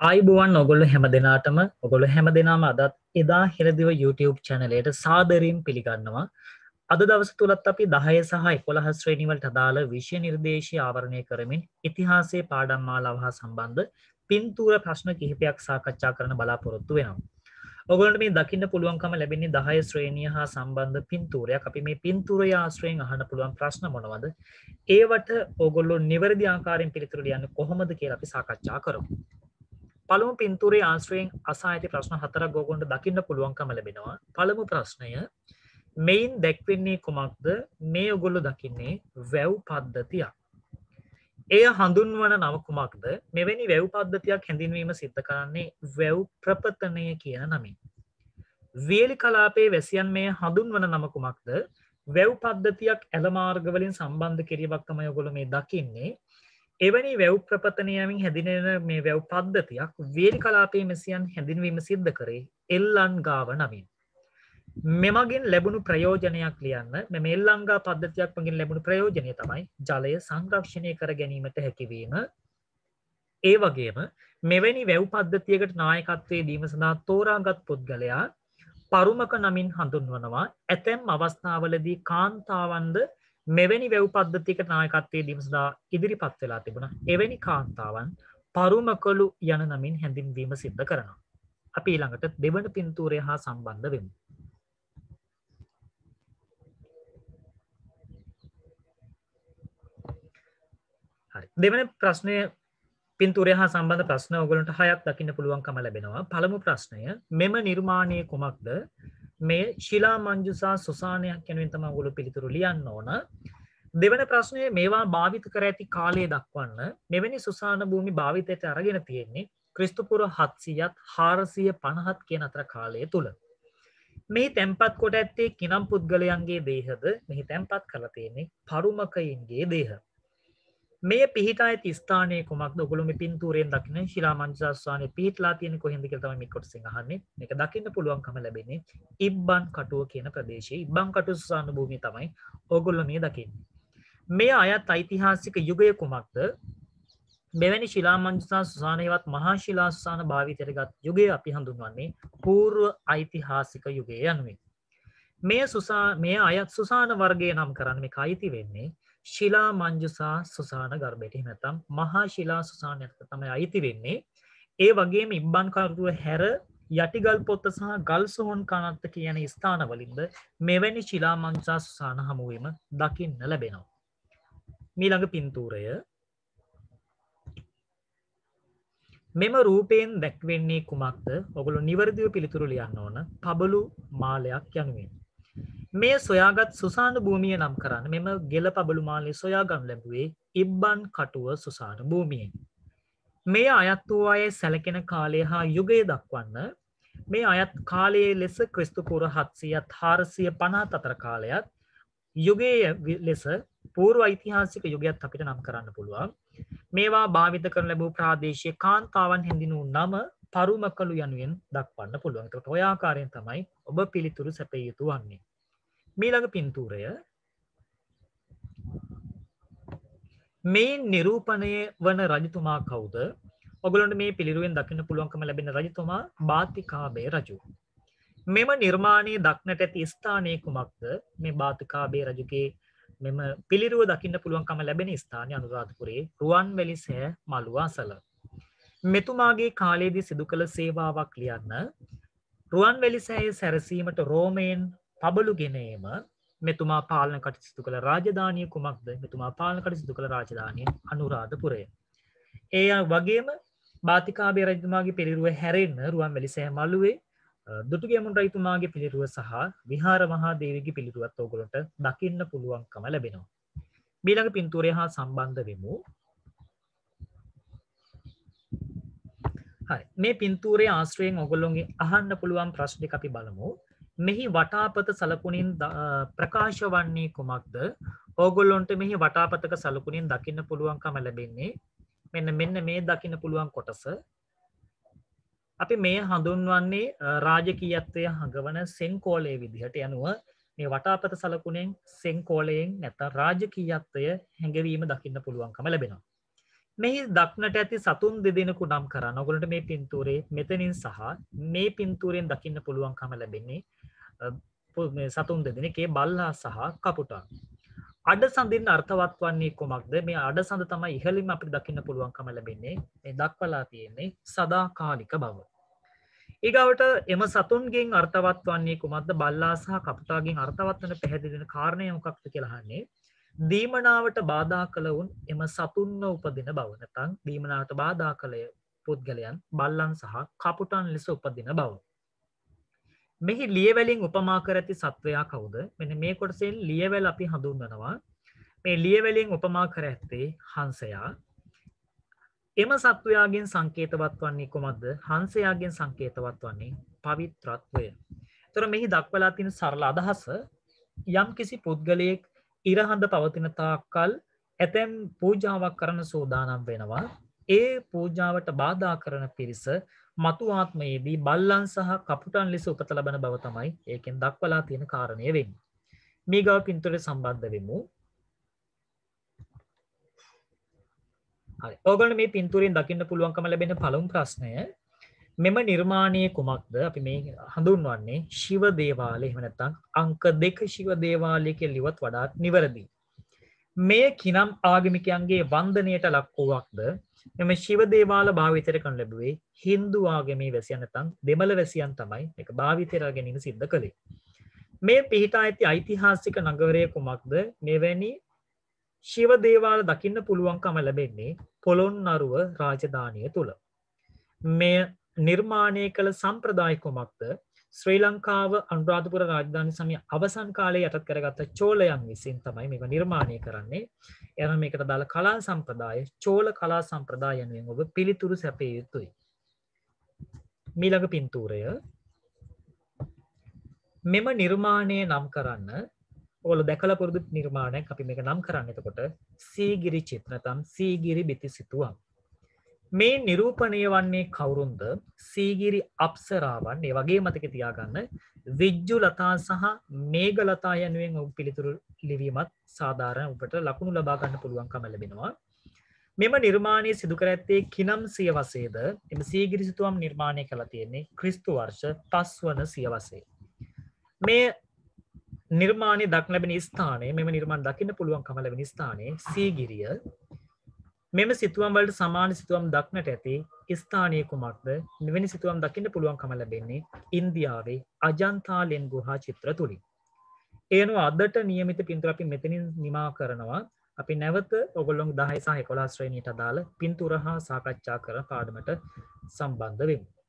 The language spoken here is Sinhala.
ආයිබෝවන් ඔගොල්ලෝ හැම දෙනාටම ඔගොල්ලෝ හැම දෙනාම අදත් එදා හෙළදිව YouTube channelයට සාදරයෙන් පිළිගන්නවා. අද දවස තුලත් අපි 10 සහ 11 ශ්‍රේණි වලට අදාළ විෂය නිර්දේශය ආවරණය කරමින් ඉතිහාසයේ පාඩම් මාලාව හා සම්බන්ධ පින්තූර ප්‍රශ්න කිහිපයක් සාකච්ඡා කරන්න බලාපොරොත්තු වෙනවා. ඔගොල්ලන්ට මේ දකින්න පුළුවන්කම ලැබෙන්නේ 10 ශ්‍රේණිය හා සම්බන්ධ පින්තූරයක්. අපි මේ පින්තූරය ආශ්‍රයෙන් අහන්න පුළුවන් ප්‍රශ්න මොනවද? ඒවට ඔගොල්ලෝ නිවැරදි ආකාරයෙන් පිළිතුරු ලියන්නේ කොහොමද කියලා අපි සාකච්ඡා කරමු. පළමු පින්තූරේ ආශ්‍රයෙන් අසා ඇති ප්‍රශ්න 4ක් ඔයගොල්ලන්ට දකින්න පුළුවන්කම ලැබෙනවා. පළමු ප්‍රශ්නය මෙයින් දැක්වෙන්නේ කුමක්ද? මේ ඔයගොල්ලෝ දකින්නේ වැව් පද්ධතියක්. එය හඳුන්වන නම කුමක්ද? මෙවැනි වැව් පද්ධතියක් හැඳින්වීම සිද්ධ කරන්නේ වැව් ප්‍රපතනය කියන නමින්. වියලි කලාපයේ වැසියන් මේ හඳුන්වන නම කුමක්ද? වැව් පද්ධතියක් ඇල මාර්ග වලින් සම්බන්ධ කිරීමක් තමයි ඔයගොල්ලෝ මේ දකින්නේ. එවැනි වැව් ප්‍රපතනයමින් හැදිනෙන මේ වැව් පද්ධතියක් වියලි කලාපයේ මෙසියන් හැඳින්වීම සිද්ධ කරේ එල්ලන් ගාව නමින්. මෙමගින් ලැබුණු ප්‍රයෝජනයක් ලියන්න. මෙම එල්ලංගා පද්ධතියක් මගින් ලැබුණු ප්‍රයෝජනය තමයි ජලය සංරක්ෂණය කර ගැනීමට හැකිවීම. ඒ වගේම මෙවැනි වැව් පද්ධතියකට නායකත්වයේ දීම සඳහා තෝරාගත් පුද්ගලයා පරුමක නමින් හඳුන්වනවා. ඇතැම් අවස්ථාවලදී කාන්තාවන්ද මෙවැනි වැව් පද්ධතියකට නායකත්වයේ දීම සඳහා ඉදිරිපත් වෙලා තිබුණා. එවැනි කාන්තාවන් පරුමකලු යන නමින් හැඳින්වීම සිද්ධ කරනවා. අපි ඊළඟට දෙවන පින්තූරය හා සම්බන්ධ වෙමු. හරි. දෙවන ප්‍රශ්නය පින්තූරය හා සම්බන්ධ ප්‍රශ්න ඔයගොල්ලන්ට 6ක් දකින්න පුළුවන්කම ලැබෙනවා. පළමු ප්‍රශ්නය මෙම නිර්මාණය කුමක්ද? මේ ශිලා මංජුසා සුසානයක් යනුවෙන් තමයි ඔයගොල්ලෝ පිළිතුරු ලියන්න ඕන. දෙවන ප්‍රශ්නය මේවා භාවිත කර ඇති කාලය දක්වන්න. මෙවැනි සුසාන භූමි භාවිතයට අරගෙන තියෙන්නේ ක්‍රිස්තුපුර 700ත් 450ත් කියන අතර කාලය තුල. මේ තැන්පත් කොට ඇත්තේ කිනම් පුද්ගලයන්ගේ දේහද? මෙහි තැන්පත් කරලා තියෙන්නේ පරුමකයින්ගේ දේහ. මේ පිහිටා ඇති ස්ථානයේ කුමක්ද? ඔයගොල්ලෝ මේ පින්තූරයෙන් දකින්න ශිලා මංජුසා සුසානයේ පිහිටලා තියෙන්නේ කොහෙන්ද කියලා තමයි මේ කොටසෙන් අහන්නේ. මේක දකින්න පුළුවන්කම ලැබෙන්නේ ඉබ්බන් කටුව කියන ප්‍රදේශයේ. ඉබ්බන් කටුව සුසාන භූමිය තමයි ඔයගොල්ලෝ මේ දකින්නේ. මේ අයත් ඓතිහාසික යුගය කුමක්ද? මෙවැනි ශිලා මංජුසා සුසාන හෙවත් මහා ශිලා සුසාන භාවිතයට ගත් යුගය අපි හඳුන්වන්නේ పూర్ව ඓතිහාසික යුගය යනුවෙන්. මේ අයත් සුසාන වර්ගය නම් කරන්නේ මේක අයිති වෙන්නේ ශිලා මංජුසා සුසාන ගර්භයට. එහෙම නැත්නම් මහා ශිලා සුසානයට තමයි අයිති වෙන්නේ. ඒ වගේම ඉබ්බන් කටුව හැර යටිගල් පොත්ත සහ ගල් සොහොන් කනත්ත කියන ස්ථානවලින්ද මෙවැනි ශිලා මංජුසා සුසාන හමුවීම දකින්න ලැබෙනවා. මීළඟ පින්තූරය මෙම රූපයෙන් දැක්වෙන්නේ කුමක්ද? ඔගොල්ලෝ නිවැරදිව පිළිතුරු ලියන්න ඕන. පබළු මාලයක් යනුවෙන්. මේ සොයාගත් සුසාන භූමිය නම් කරන්න. මෙම ගෙල පබළු මාලය සොයා ගන්න ලැබුවේ ඉබ්බන් කටුව සුසාන භූමියෙන්. මේ අයත් වූ අය සැලකෙන කාලය හා යුගය දක්වන්න. මේ අයත් කාලයේ ලෙස ක්‍රිස්තුපූර්ව 700ත් 450ත් අතර කාලයත් යුගයේ ලෙස పూర్ව ඓතිහාසික යුගයත් අපිට නම් කරන්න පුළුවන්. මේවා භාවිත කරන ලැබූ ප්‍රාදේශීය කාන්තාවන් හැඳින්වූ නම පරුමකලු යනුවෙන් දක්වන්න පුළුවන්. ඒකට ඔය ආකාරයෙන් තමයි ඔබ පිළිතුරු සැපිය යුතු වන්නේ. මීළඟ පින්තූරය මේ නිරූපණය වන රජතුමා කවුද? ඔගොල්ලන්ට මේ පිළිරුවෙන් දකින්න පුළුවන්කම ලැබෙන රජතුමා බාතිකාබේ රජු. මෙම නිර්මාණයේ දක්නට ඇති ස්ථානය කුමක්ද? මේ බාතිකාබේ රජුගේ මෙම පිළිරුව දකින්න පුළුවන්කම ලැබෙන ස්ථානය අනුරාධපුරයේ රුවන්වැලි සෑ මළුව අසල. මෙතුමාගේ කාලයේදී සිදු කළ සේවාවක් ලියන්න. රුවන්වැලි සෑයේ සැරසීමට රෝමයෙන් පබළු ගෙන ඒම. මෙතුමා පාලන කටයුතු සිදු කළ රාජධානිය කුමක්ද? මෙතුමා පාලන කටයුතු සිදු කළ රාජධානිය අනුරාධපුරය. ඒ වගේම බාතිකාබේ රජතුමාගේ පිළිරුව හැරෙන්න රුවන්වැලි සෑ මළුවේ දුටුගැමුණු රජතුමාගේ පිළිරුව සහ විහාර මහා දේවියගේ පිළිරුවත් ඔයගොල්ලන්ට දකින්න පුළුවන්කම ලැබෙනවා. ඊළඟ පින්තූරය හා සම්බන්ධ වෙමු. හරි. මේ පින්තූරයේ ආශ්‍රයෙන් ඔයගොල්ලෝගේ අහන්න පුළුවන් ප්‍රශ්න ටික අපි බලමු. මෙහි වටාපත සලකුණින් ප්‍රකාශ වන්නේ කුමක්ද? ඕගොල්ලොන්ට මෙහි වටාපතක සලකුණින් දකින්න පුළුවන්කම ලැබෙන්නේ මෙන්න මේ දකින්න පුළුවන් කොටස. අපි මේ හඳුන්වන්නේ රාජකීයත්වය හඟවන සෙන්කෝලයේ විදිහට යනුව මේ වටාපත සලකුණෙන් සෙන්කෝලයෙන් නැත්නම් රාජකීයත්වය හැඟවීම දකින්න පුළුවන්කම ලැබෙනවා. මෙහි දක්නට ඇති සතුන් දෙදෙනෙකු නම් කරන්න. ඔයගොල්ලන්ට මේ පින්තූරේ මෙතනින් සහ මේ පින්තූරෙන් දකින්න පුළුවන්කම ලැබෙන්නේ මේ සතුන් දෙදෙනෙක්ගේ බල්ලා සහ කපුටා. අඩසඳින් අර්ථවත් වන්නේ කුමක්ද? මේ අඩසඳ තමයි ඉහළින්ම අපිට දකින්න පුළුවන්කම ලැබෙන්නේ. මේ දක්වලා තියෙන්නේ සදාකාලික බව. ඊගවට එම සතුන්ගෙන් අර්ථවත් වන්නේ කුමක්ද? බල්ලා සහ කපුටාගෙන් අර්ථවත් වෙන පැහැදිලි වෙන කාරණය මොකක්ද කියලා අහන්නේ. දීමනාවට බාධා කළ උන් එම සතුන්ව උපදින බව. නැත්නම් දීමනාවට බාධා කළ පුද්ගලයන් බල්ලන් සහ කපුටන් ලෙස උපදින බව. මෙහි ලියවැලින් උපමා කර ඇති සත්වයා කවුද? මෙන්න මේ කොටසෙන් ලියවැල් අපි හඳුන්වනවා. මේ ලියවැලින් උපමා කර ඇත්තේ හංසයා. එම සත්වයාගෙන් සංකේතවත් වන්නේ කුමක්ද? හංසයාගෙන් සංකේතවත් වන්නේ පවිත්‍රත්වය. ඒතර මෙහි දක්වලා තියෙන සරල අදහස යම් කිසි පුද්ගලයෙක් ඉරහඳ පවතින තාක්කල් ඇතැම් පූජාවක් කරන සූදානම් වෙනවා. ඒ පූජාවට බාධා කරන පිරිස මතු ආත්මයේදී බල්ලන් සහ කපුටන් ලෙස උපත ලබන බව තමයි ඒකෙන් දක්වලා තියෙන කාරණය වෙන්නේ. මේ ගාව පින්තූරේ සම්බන්ධ වෙමු. හරි. ඔයගොල්ලෝ මේ පින්තූරෙන් දකින්න පුළුවන්කම ලැබෙන පළමු ප්‍රශ්නය මෙම නිර්මාණයේ කුමක්ද? අපි මේ හඳුන්වන්නේ ශිව දේවාලය. එහෙම නැත්නම් අංක 2 ශිව දේවාලය කියලා ලියුවත් වඩාත් නිවැරදි. මේ කිනම් ආගමිකයන්ගේ වන්දනයට ලක් වූවක්ද? මෙම ශිව දේවාල භාවිතයට කරන ලැබුවේ හින්දු ආගමේ වැසියන් නැත්නම් දෙමළ වැසියන් තමයි මේක භාවිතයට ගැනීම සිද්ධ කළේ. මේ පිහිටා ඇති ඓතිහාසික නගරය කුමක්ද? මෙවැනි ශිව දේවාල දකින්න පුළුවන්කම ලැබෙන්නේ පොළොන්නරුව රාජධානිය තුල. මේ නිර්මාණය කළ සම්ප්‍රදාය කුමක්ද? ශ්‍රී ලංකාව අනුරාධපුර රාජධානි සමය අවසන් කාලයේ යටත් කරගත්ත චෝලයන් විසින් තමයි මේක නිර්මාණය කරන්නේ. එනම් මේකට දාලා කලා සම්ප්‍රදාය චෝල කලා සම්ප්‍රදාය යනුවෙන් ඔබ පිළිතුරු සැපිය යුතුයි. මීළඟ පින්තූරය මෙම නිර්මාණය නම් කරන්න. ඔයාලා දැකලා පුරුදු නිර්මාණයක්. අපි මේක නම් කරන්න. එතකොට සීගිරි චිත්‍ර නැත්නම් සීගිරි බිති සිතුවම්. මේ නිරූපණය වන්නේ කවුරුන්ද? සීගිරි අප්සරාවන්. ඒ වගේ මතක තියාගන්න විජ්ජු ලතා සහ මේඝ ලතා යනුවෙන් ඔවුන් පිළිතුරු ලිවීමත් සාධාරණ ඔබට ලකුණු ලබා ගන්න පුළුවන්කම ලැබෙනවා. මෙම නිර්මාණය සිදු කර ඇත්තේ කිනම් සියවසේද? එම සීගිරි සිතුවම් නිර්මාණය කළා තියෙන්නේ ක්‍රිස්තු වර්ෂ 5 වන සියවසේ. මේ නිර්මාණය දක්න ලැබෙන ස්ථානය, මෙම නිර්මාණ දකින්න පුළුවන්කම ලැබෙන ස්ථානයේ සීගිරිය. මෙම සිතුවම් වලට සමාන සිතුවම් දක්නට ඇති ස්ථානීය කුමක්ද? මෙවැනි සිතුවම් දකින්න පුළුවන්කම ලැබෙන්නේ ඉන්දියාවේ අජන්තා ලෙන් ගුහා චිත්‍ර තුලින්. එනෝ අදට નિયમિત පින්තූර අපි මෙතනින් නිමා කරනවා. අපි නැවත ඔයගොල්ලෝ 10 සහ 11 ශ්‍රේණියට අදාළ පින්තූර හා සාකච්ඡා කරන පාඩමට සම්බන්ධ වෙමු.